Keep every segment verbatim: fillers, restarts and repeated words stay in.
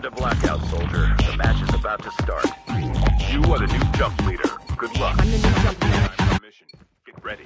to Blackout, soldier. The match is about to start. You are the new jump leader. Good luck. I'm the new jump leader. Time for mission. Get ready.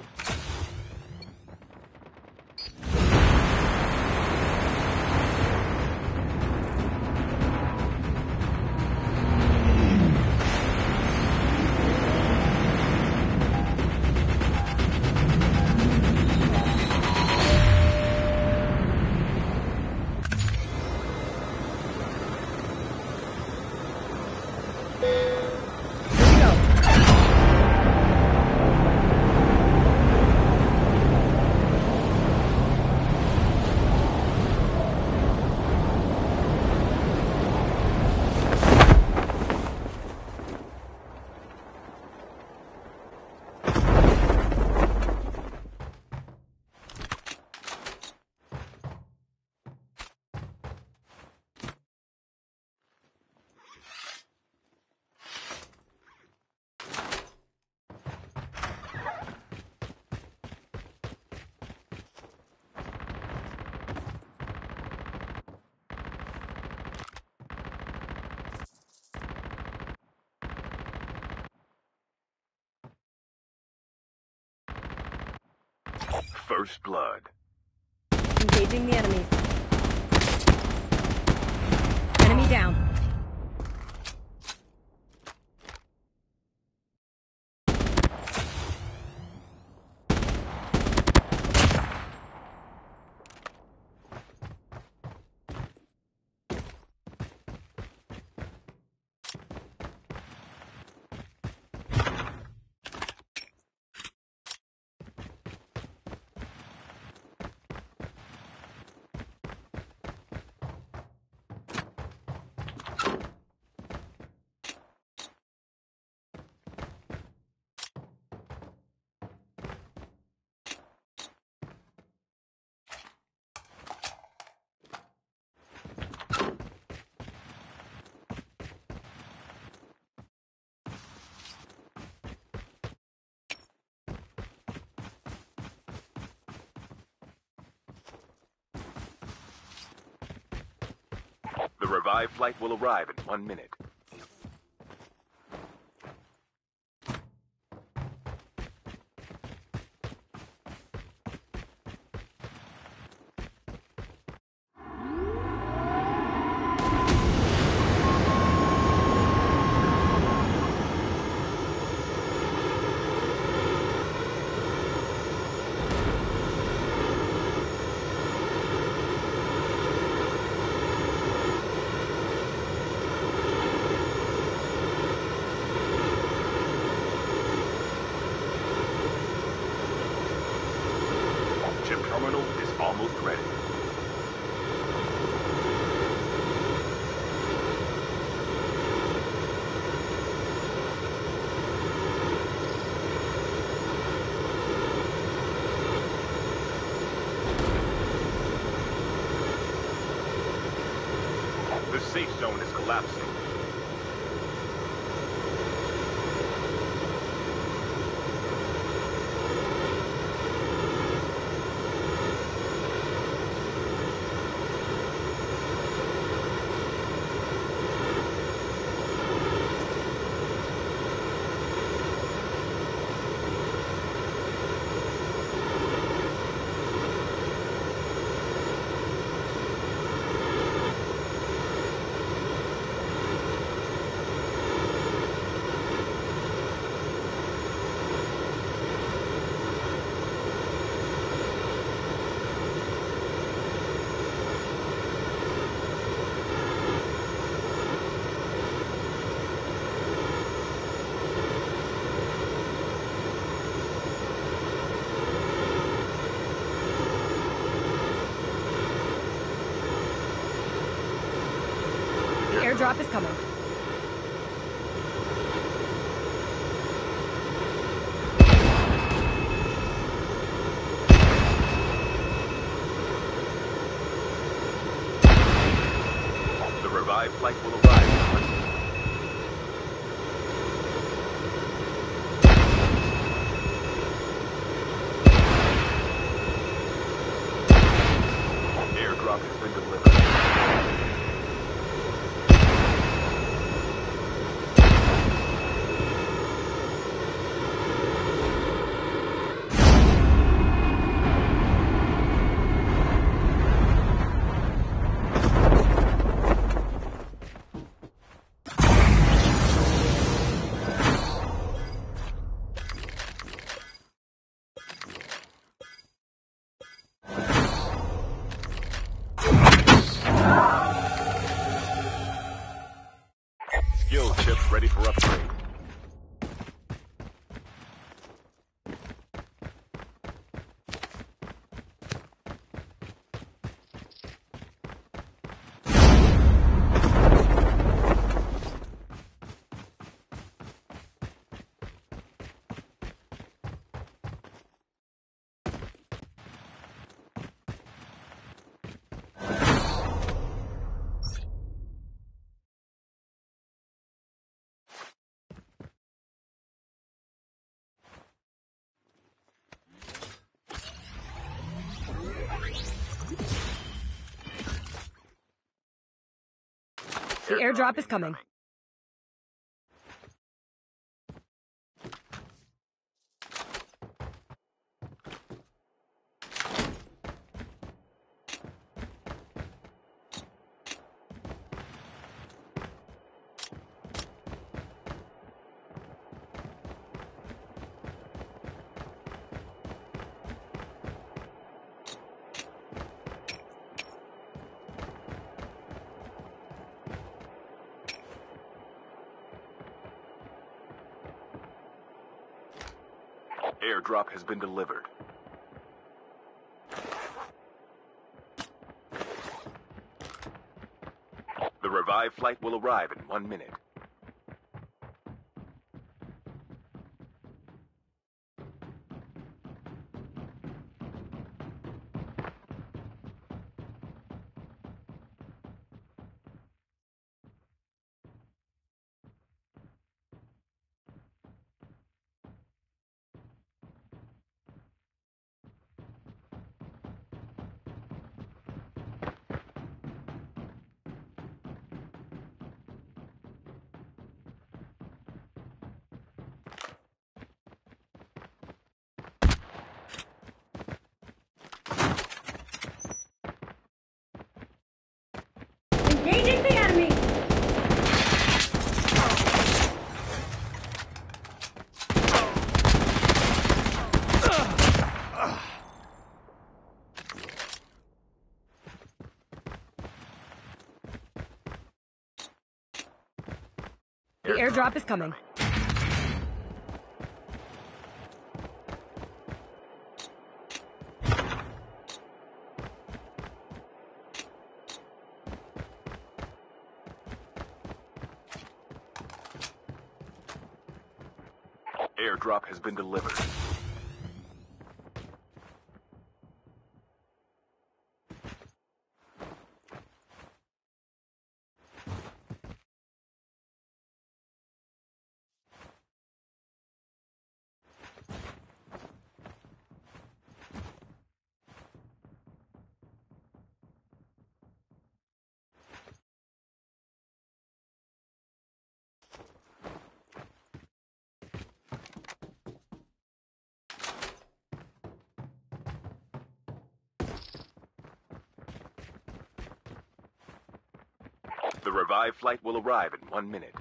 First blood. Engaging the enemies. Enemy down. The revived flight will arrive in one minute. Chip terminal is almost ready. The safe zone is collapsing. Airdrop is coming. The revived flight will arrive in one minute. Airdrop has been delivered. The airdrop is coming. Airdrop has been delivered. The revived flight will arrive in one minute. Engaging the enemy! The airdrop is coming. Airdrop has been delivered. The revived flight will arrive in one minute.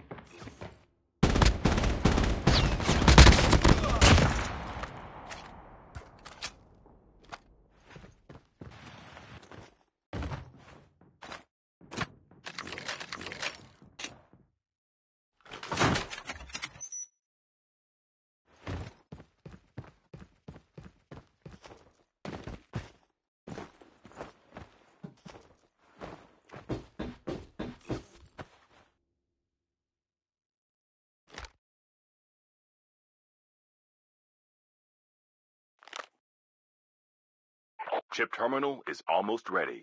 Chip terminal is almost ready.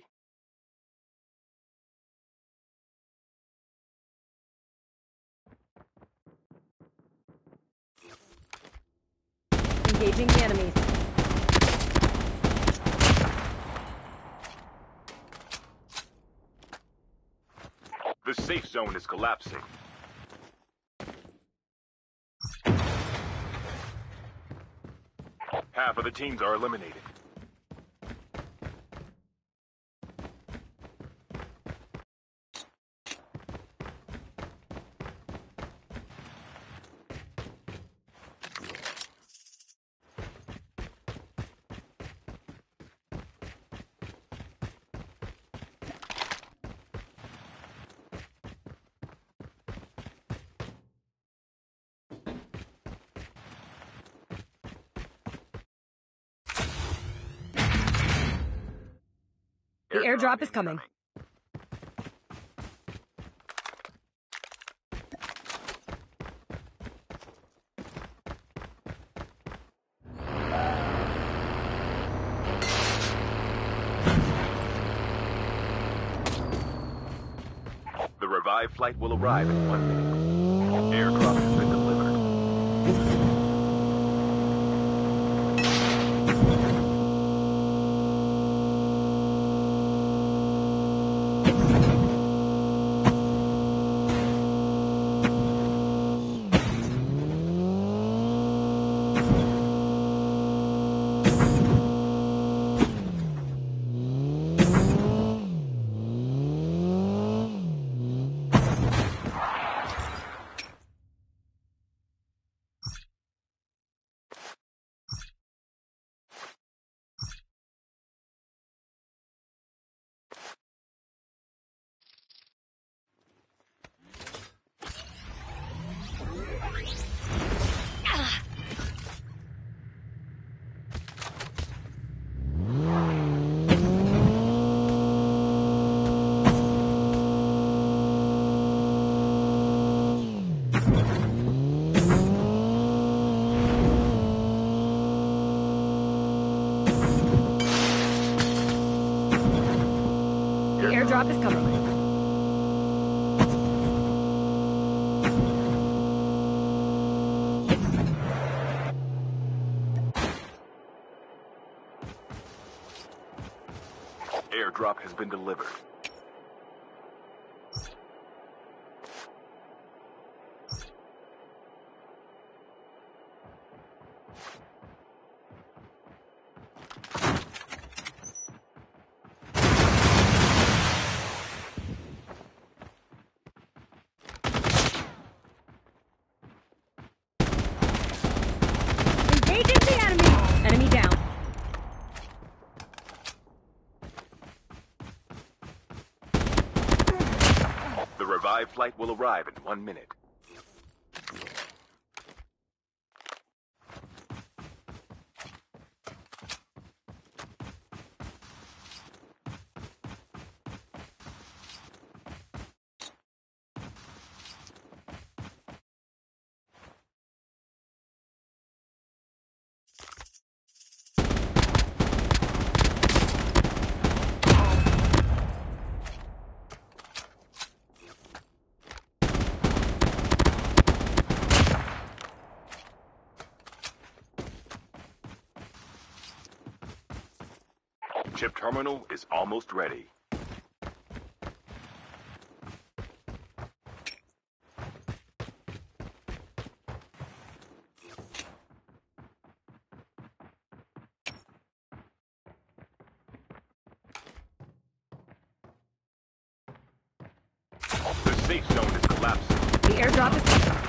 Engaging the enemies. The safe zone is collapsing. Half of the teams are eliminated. The airdrop is coming. The revived flight will arrive in one minute. Airdrop has been delivered. airdrop is coming. Airdrop has been delivered. Engaging the enemy! Enemy down. The revived flight will arrive in one minute. Chip terminal is almost ready. The safe zone is collapsing. The airdrop is coming.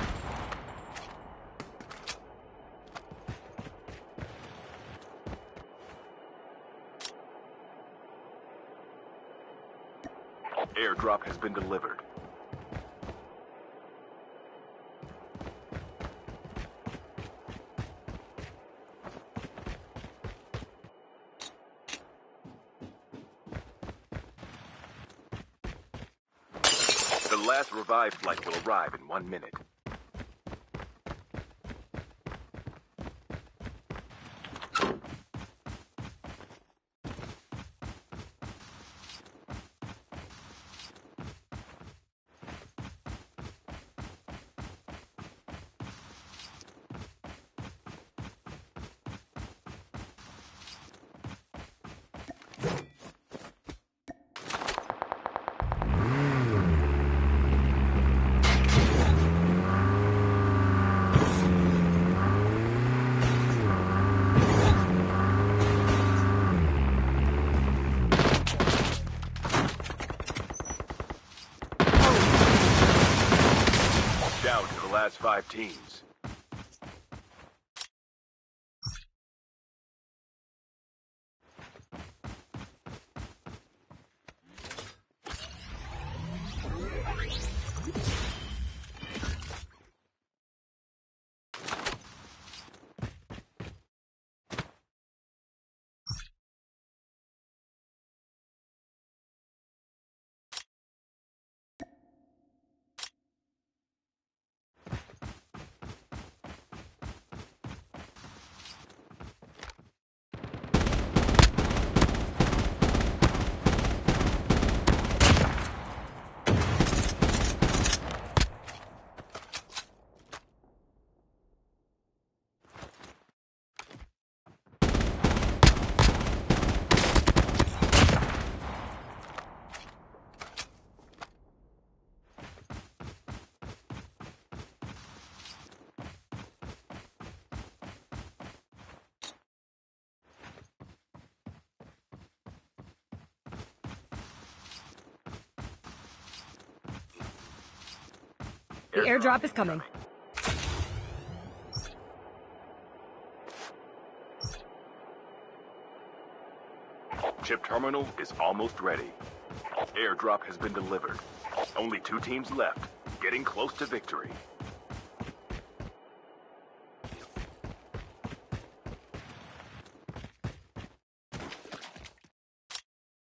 Airdrop has been delivered. The last revived flight will arrive in one minute. Down to the last five teams. The airdrop is coming. Chip terminal is almost ready. Airdrop has been delivered. Only two teams left, getting close to victory.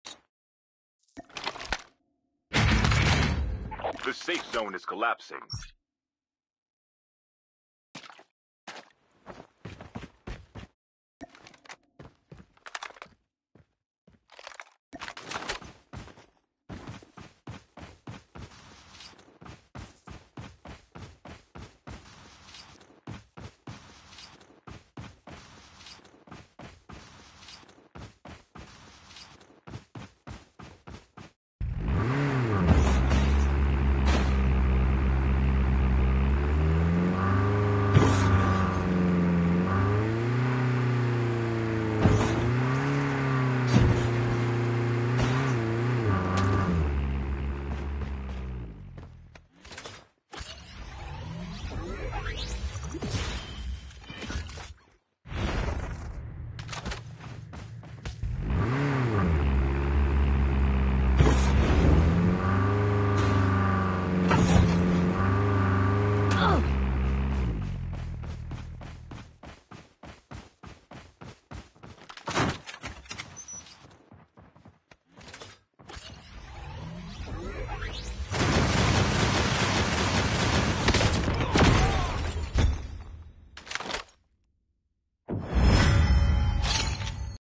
The safe zone is collapsing.